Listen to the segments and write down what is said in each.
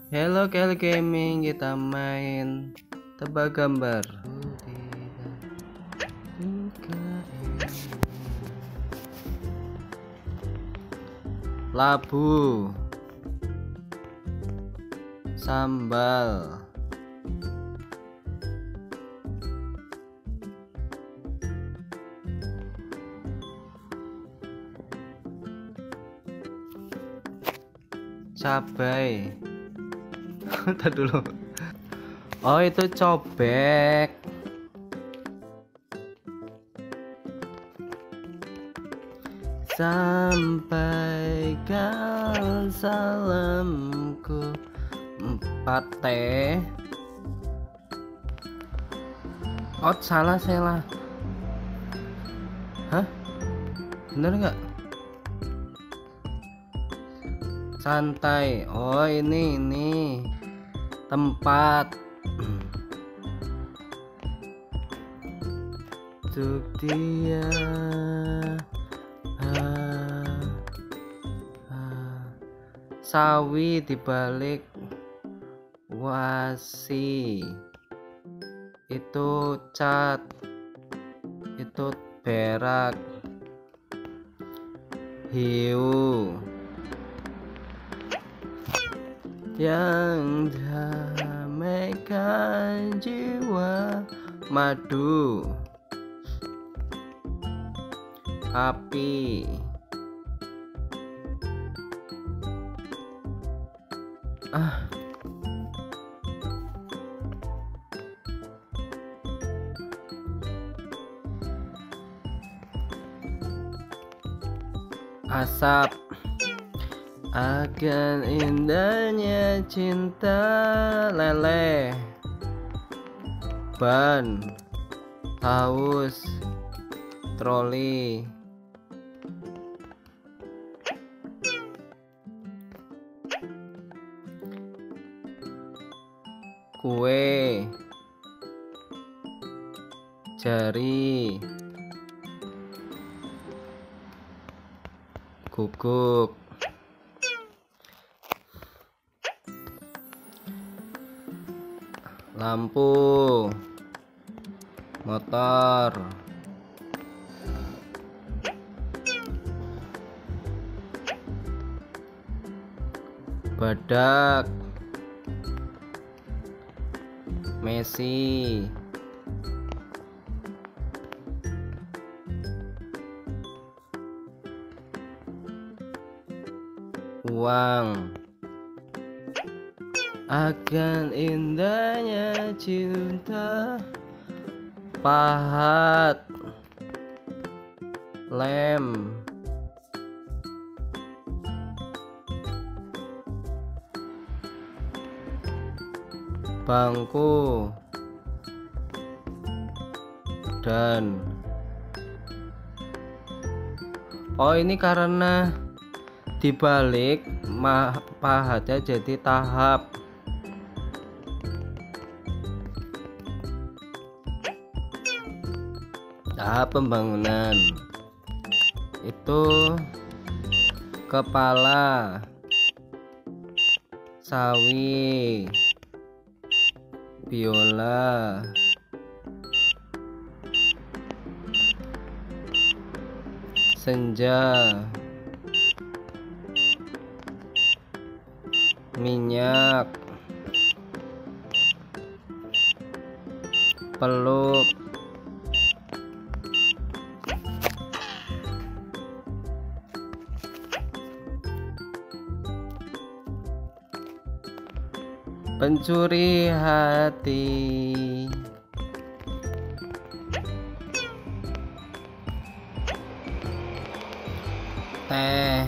Hello Kelly Gaming, kita main tebak gambar. Labu, sambal, cabai. Bentar dulu. Oh, itu cobek. Sampaikan salamku 4 teh. Oh, salah. Hah? Bener nggak? Santai. Oh, ini tempat untuk dia. Sawi dibalik wasi, itu cat, itu berak, hiu yang damaikan jiwa, madu, api, asap. Akan indahnya cinta, leleh, ban, haus, troli, kue, jari, guguk, lampu, motor, badak, Messi, uang. Akan indahnya cinta, pahat, lem, bangku, dan ini karena dibalik pahatnya jadi tahap pembangunan. Itu kepala, sawi, biola, senja, minyak, peluk, pencuri hati, teh,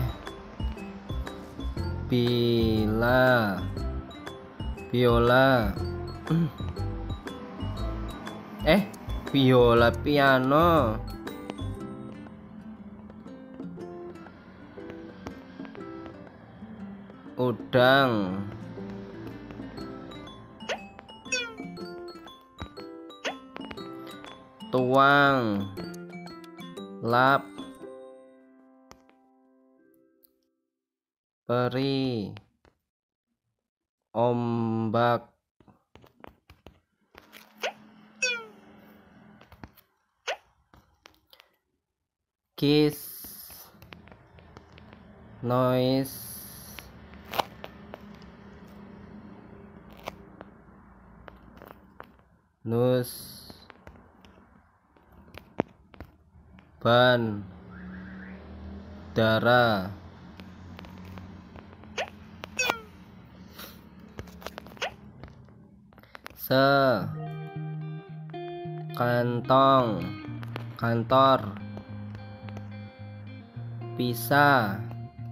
biola, biola, piano, udang, tuang, lap, peri, ombak, kiss, noise, nus, ban, darah, kantong, kantor, pisah,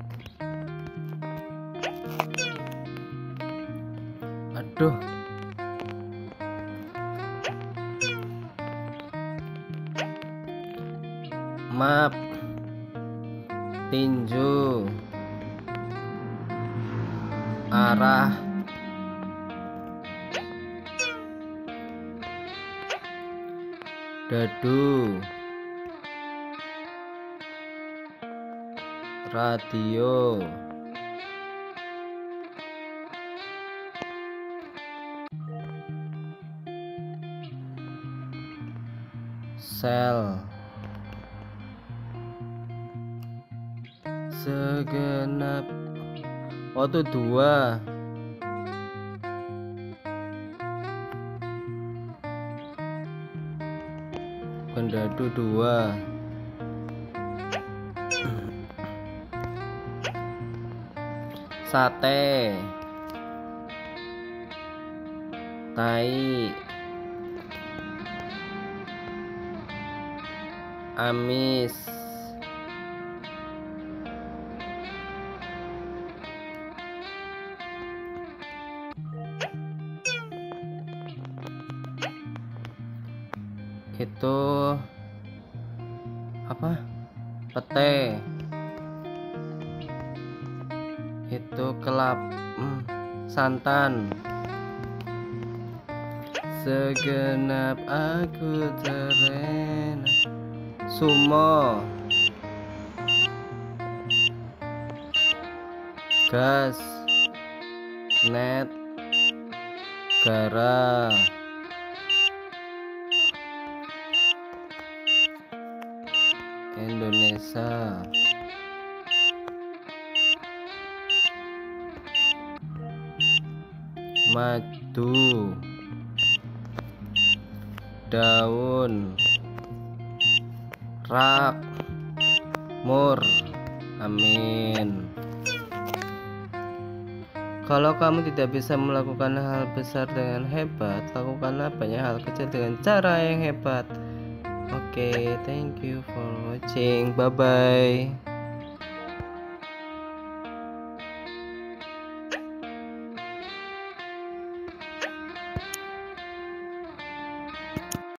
aduh, map, tinju, arah, dadu, radio, sel, segenap, waktu dua, pendadu dua, sate, tai, amis, itu apa, pete, itu santan, segenap aku terlena, sumo, gas, net, gara, Indonesia, madu, daun, rak, mur, amin. Kalau kamu tidak bisa melakukan hal besar dengan hebat, lakukanlah banyak hal kecil dengan cara yang hebat. Oke, thank you for watching. Bye bye.